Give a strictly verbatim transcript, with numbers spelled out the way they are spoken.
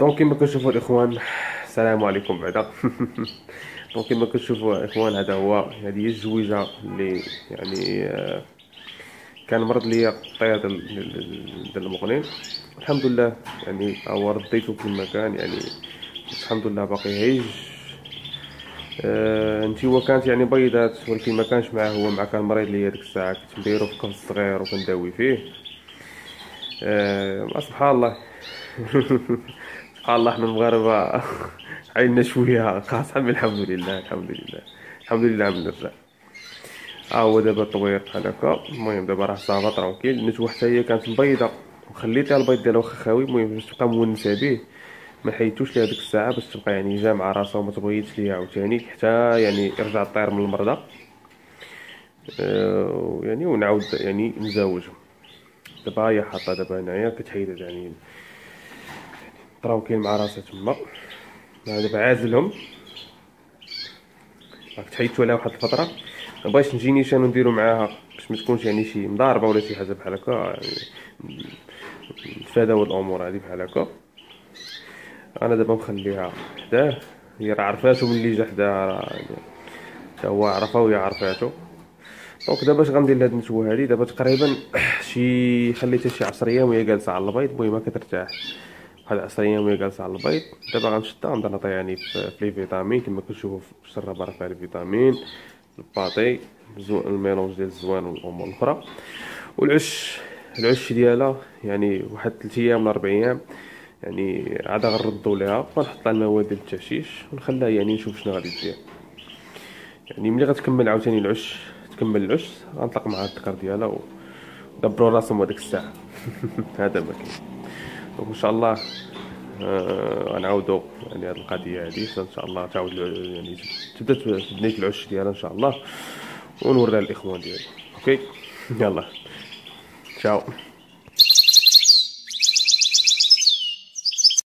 دونك كيما كنشوفوا الاخوان، السلام عليكم بعدا. دونك كيما كنشوفوا الاخوان، هذا هو هذه هي الزويجه اللي يعني آه، كان مرض ليا الطير ديال ديال ديال المقنين. الحمد لله، يعني هو رديته كما كان يعني. الحمد لله باقي هايج. آه انت هو كانت يعني بيضات، ولكن ما كانش معاه هو، مع كان مريض ليا ديك الساعه، كنت نديرو في كفر صغير وكنداوي فيه. آه سبحان الله. سبحان الله، احنا المغاربة عيننا شوية خاصة، من الحمد لله الحمد لله الحمد لله من الرجال. ها هو دابا طوير بحال هكا. المهم دابا راه صافا ترونكيل. نتوما حتى هي كانت مبيضة وخليتها البيض ديالها واخا خاوي، المهم باش تبقى مونسة به. ما حيدتوش ليها ديك الساعة باش تبقى يعني جامعة راسها وما تبغيتش ليها عاوتاني حتى يعني يرجع الطير من المرضى. أه يعني ونعاود يعني نزوجهم. دابا هي حاطة دابا هنايا كتحيد يعني ترونكيل مع راسها تما. دابا عازلهم. راك تحيدتو عليها واحد الفتره. ما بغيتش نجي نيشان ونديرو معاها باش ما تكونش يعني شي مضاربه ولا شي حاجه بحال هكا يعني. نتفاداو الامور هذه بحال هكا. انا دابا مخليها حداه. هي راه عرفاتو ملي جا حداه، راه يعني حتى هو عرفها وهي عرفاتو. دونك دابا اش غندير لهاد النتوه هادي دابا تقريبا شي خليتها شي عشر ايام وهي جالسه على البيض. المهم كترتاح واحد عشر ايام وهي جالسه على البيض. دابا غنشدها ونبدا نعطيها يعني في في لي فيتامين كما كنشوفوا في الشرابه، راه فيها لي فيتامين، الباطي، الزو- الميلونج ديال الزوان والامور الاخرى. والعش، العش ديالها يعني واحد ثلاث ايام ولا اربع ايام يعني عاد غنردو ليها ونحط لها المواد ديال التعشيش ونخليها يعني نشوف شنو غادي دير. يعني ملي غتكمل عاوتاني العش، تكمل العش غنطلق معها الذكر ديالها ودبروا راسهم هذيك الساعه. هذا ما كاين. دونك ان شاء الله آه، غنعاودو يعني هاد القضيه هادي ان شاء الله تعاود يعني تبدا تبني العش ديالها ان شاء الله، ونوريها للاخوان ديالي. اوكي. يلا. تشاو.